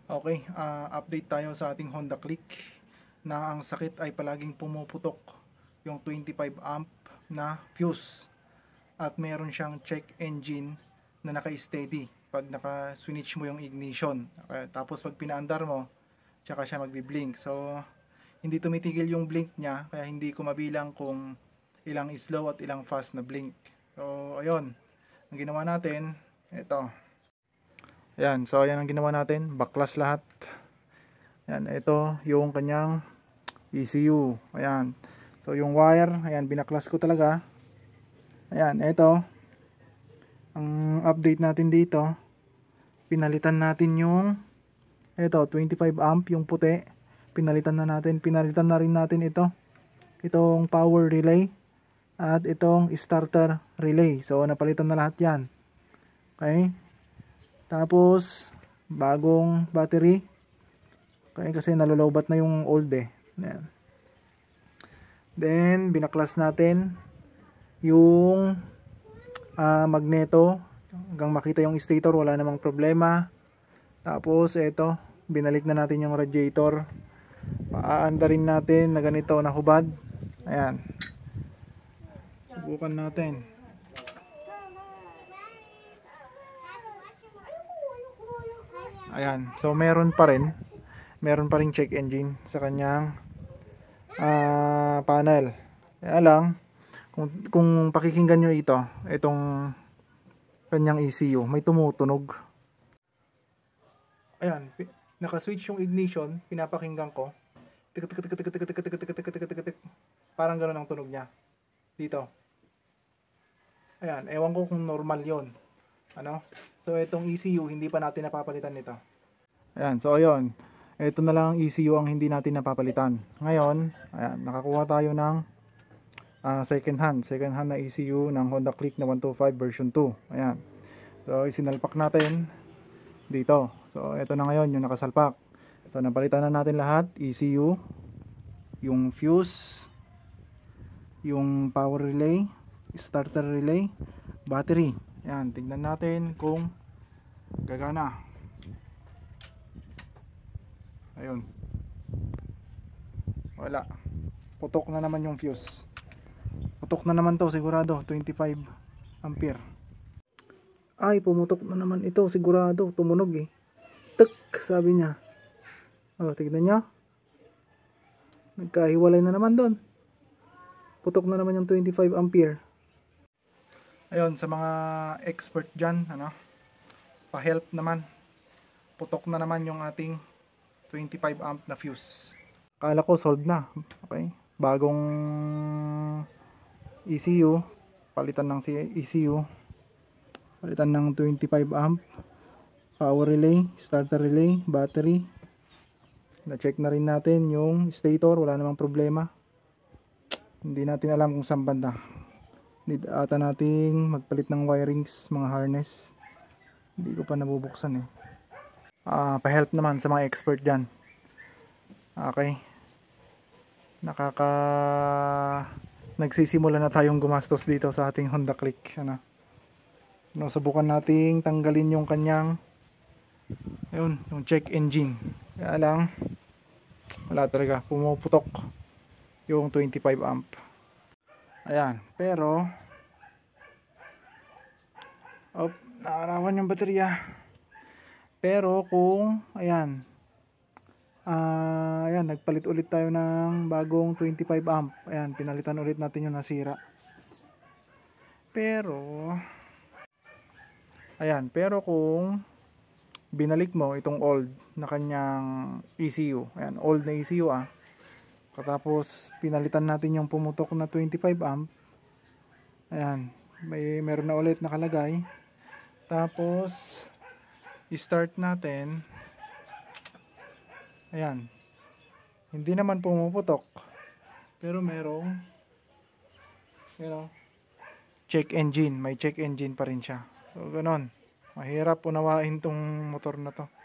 Okay, update tayo sa ating Honda Click na ang sakit ay palaging pumuputok yung 25 amp na fuse at meron siyang check engine na naka-steady pag naka-switch mo yung ignition. Tapos pag pinaandar mo, tsaka siya magbi-blink. So, hindi tumitigil yung blink niya kaya hindi ko mabilang kung ilang slow at ilang fast na blink. So, ayun. Ang ginawa natin, ito. Ayan, so ayan ang ginawa natin, baklas lahat. Ayan, ito yung kanyang ECU. Ayan, so yung wire, ayan, binaklas ko talaga. Ayan, ito ang update natin dito. Pinalitan natin yung ito, 25 amp yung puti. Pinalitan na rin natin itong power relay at itong starter relay. So napalitan na lahat yan. Okay, tapos bagong battery. Okay, kasi nalolobat na yung old eh. Ayan. Then binaklas natin yung magneto hanggang makita yung stator, wala namang problema. Tapos ito, binalik na natin yung radiator. Paandarin natin na ganito, nahubad. Ayan, subukan natin. Ayan, so meron pa ring check engine sa kanyang panel. Kaya lang, kung pakikinggan nyo itong kanyang ECU, may tumutunog. Ayan, naka-switch yung ignition, pinapakinggan ko. Parang gano'n ang tunog niya dito. Ayan, ewan ko kung normal yon. Ano? So itong ECU hindi pa natin napapalitan nito. Ayan, so ayun. Ito na lang ang ECU ang hindi natin napapalitan. Ngayon, ayan, nakakuha tayo ng second hand na ECU ng Honda Click na 125 version 2. Ayan. So isinalpak natin dito. So ito na ngayon yung nakasalpak. So napalitan na natin lahat, ECU, yung fuse, yung power relay, starter relay, battery. Ayan, tignan natin kung gagana. Ayun. Wala. Putok na naman yung fuse. Putok na naman to, sigurado. 25 ampere. Ay, pumutok na naman ito, sigurado. Tumunog eh. Tek, sabi niya. Oh, tignan niyo. Nagkahiwalay na naman doon. Putok na naman yung 25 ampere. Ayun, sa mga expert dyan, pa-help naman. Putok na naman yung ating 25 amp na fuse. Akala ko solved na. Okay, bagong ECU, palitan ng ECU, palitan ng 25 amp, power relay, starter relay, battery. Na-check na rin natin yung stator, wala namang problema. Hindi natin alam kung saan banda. Need ata nating magpalit ng wirings, mga harness. Hindi ko pa nabubuksan eh. Pa-help naman sa mga expert dyan. Okay, nagsisimula na tayong gumastos dito sa ating Honda Click. Subukan nating tanggalin yung kanyang ayun, yung check engine. Kaya lang wala talaga, pumuputok yung 25 amp. Ayan, pero naarawan yung baterya. Pero kung ayan, nagpalit ulit tayo ng bagong 25 amp. Ayan, pinalitan ulit natin yung nasira. Pero ayan, pero kung binalik mo itong old na kanyang ECU, ayan, old na ECU katapos pinalitan natin yung pumutok na 25 amp. Ayan, meron na ulit nakalagay. Tapos i-start natin. Ayan, hindi naman pumuputok, pero merong check engine, may check engine pa rin siya. So ganon, mahirap unawain tong motor na to.